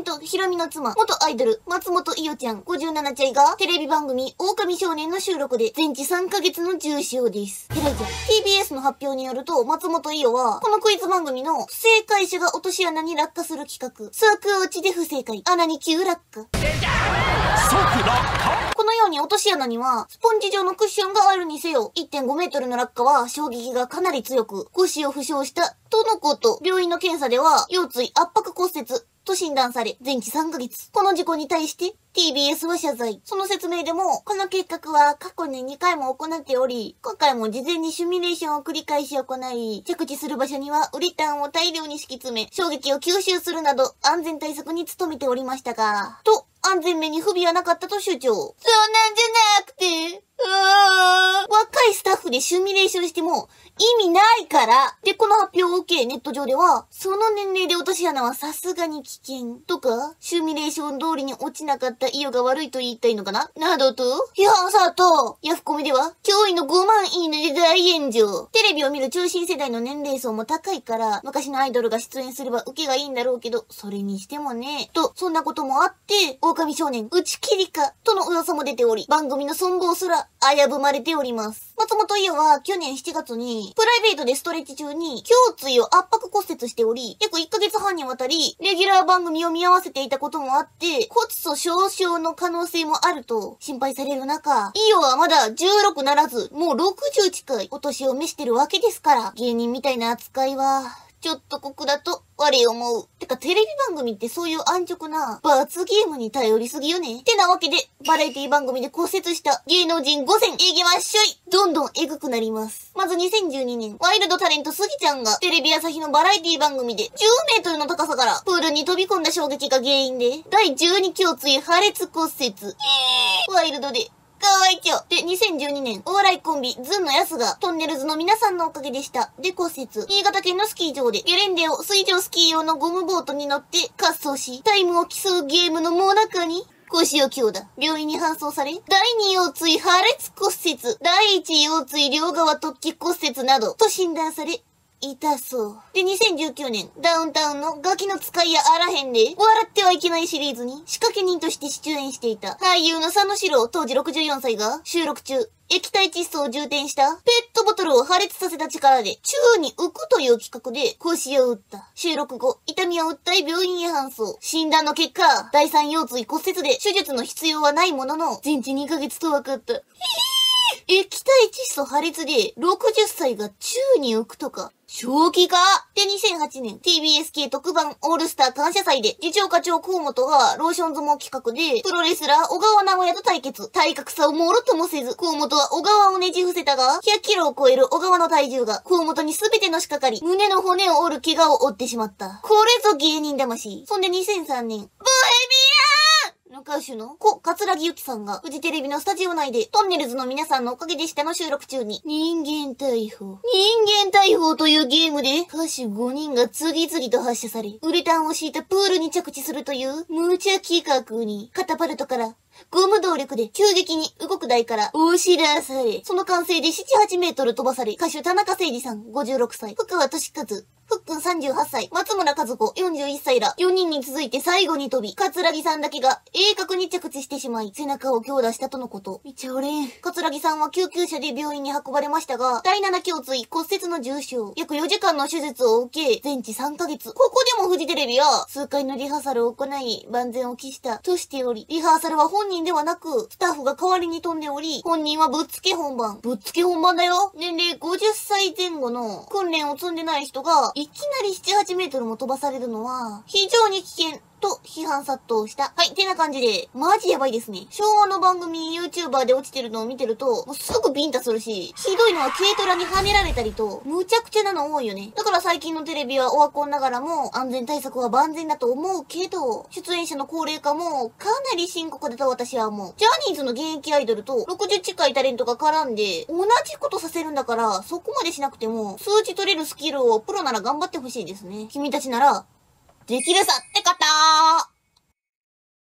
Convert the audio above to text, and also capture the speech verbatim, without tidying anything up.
とヒロミの妻、元アイドル、松本伊代ちゃんごじゅうななちゃいが、テレビ番組、狼少年の収録で全治さんかげつの重傷です。偉いじゃん。ティービーエス の発表によると、松本伊代は、このクイズ番組の不正解者が落とし穴に落下する企画、即落ちで不正解、穴に急落下。即落下このように落とし穴には、スポンジ状のクッションがあるにせよ、いってんごメートルの落下は衝撃がかなり強く、腰を負傷した、とのこと。病院の検査では、腰椎圧迫骨折、と診断され、全治さんかげつ。この事故に対して、ティービーエス は謝罪。その説明でも、この計画は過去ににかいも行っており、今回も事前にシミュレーションを繰り返し行い、着地する場所にはウレタンを大量に敷き詰め、衝撃を吸収するなど、安全対策に努めておりましたが、と、安全面に不備はなかったと主張。そんなんじゃなくて、うー若いスタッフでシミュレーションしても意味ないから。で、この発表を受け、ネット上では、その年齢で落とし穴はさすがに危険。とか、シミュレーション通りに落ちなかった伊代が悪いと言いたいのかななどと、批判さと、ヤフコメでは、驚異のごまんいいねで大炎上。テレビを見る中心世代の年齢層も高いから、昔のアイドルが出演すれば受けがいいんだろうけど、それにしてもね、と、そんなこともあって、狼少年、打ち切りか、との噂も出ており、番組の存亡すら、危ぶまれております。松本伊代は去年しちがつに、プライベートでストレッチ中に、胸椎を圧迫骨折しており、約いっかげつはんにわたり、レギュラー番組を見合わせていたこともあって、骨粗鬆症の可能性もあると心配される中、伊代はまだじゅうろくならず、もうろくじゅう近いお年を召してるわけですから、芸人みたいな扱いは、ちょっと酷だと、我思う。てか、テレビ番組ってそういう安直な、罰ゲームに頼りすぎよね。てなわけで、バラエティ番組で骨折した芸能人ごせんえげまっしょい。どんどんエグくなります。まずにせんじゅうにねん、ワイルドタレントスギちゃんが、テレビ朝日のバラエティ番組で、じゅうメートルの高さから、プールに飛び込んだ衝撃が原因で、だいじゅうに胸椎破裂骨折。ワイルドで、かわいちょ。で、にせんじゅうにねん、お笑いコンビ、ズンのヤスが、トンネルズの皆さんのおかげでした。で、骨折。新潟県のスキー場で、ゲレンデを水上スキー用のゴムボートに乗って滑走し、タイムを競うゲームの最中に、腰を強打。病院に搬送され、だいに腰椎破裂骨折、だいいち腰椎両側突起骨折など、と診断され、痛そう。で、にせんじゅうきゅうねん、ダウンタウンのガキの使いやあらへんで、笑ってはいけないシリーズに仕掛け人として出演していた俳優の佐野史郎当時ろくじゅうよんさいが収録中、液体窒素を充填したペットボトルを破裂させた力で宙に浮くという企画で腰を打った。収録後、痛みを訴え病院へ搬送。診断の結果、だいさん腰椎骨折で手術の必要はないものの、全治にかげつと分かった。液体窒素破裂でろくじゅっさいが宙に浮くとか。正気かで、にせんはちねん、ティービーエス 系特番オールスター感謝祭で、次長課長河本がローション相撲企画で、プロレスラー小川直也と対決。体格差をもろともせず、河本は小川をねじ伏せたが、ひゃっキロを超える小川の体重が河本に全てのしかかり、胸の骨を折る怪我を負ってしまった。これぞ芸人魂。そんでにせんさんねん、ボヘミアンの歌手の小桂木由紀さんがフジテレビのスタジオ内でトンネルズの皆さんのおかげでしたの収録中に人間大砲。人間大砲というゲームで歌手ごにんが次々と発射され、ウレタンを敷いたプールに着地するという無茶企画にカタパルトからゴム動力で急激に動く台から押し出され、その完成でなな、はちメートル飛ばされ、歌手田中誠二さんごじゅうろくさい、福川俊和、ふっくんさんじゅうはっさい、松村和子よんじゅういっさいらよにんに続いて最後に飛び、桂木さんだけが鋭角に着地してしまい、背中を強打したとのこと。見ちゃおれん。桂木さんは救急車で病院に運ばれましたが、だいなな胸椎骨折の重傷。約よじかんの手術を受け、全治さんかげつ。ここでもフジテレビは、数回のリハーサルを行い、万全を期したとしており、リハーサルは本人ではなく、スタッフが代わりに飛んでおり、本人はぶっつけ本番。ぶっつけ本番だよ。年齢ごじゅっさいぜん後の訓練を積んでない人が、いきなりなな、はちメートルも飛ばされるのは、非常に危険。と批判殺到した。はい、てな感じで、マジやばいですね。昭和の番組 YouTuber で落ちてるのを見てると、もうすぐビンタするし、ひどいのは軽トラにはねられたりと、むちゃくちゃなの多いよね。だから最近のテレビはオワコンながらも、安全対策は万全だと思うけど、出演者の高齢化もかなり深刻だと私は思う。ジャニーズの現役アイドルとろくじゅう近いタレントが絡んで、同じことさせるんだから、そこまでしなくても、数値取れるスキルをプロなら頑張ってほしいですね。君たちなら、できるさって方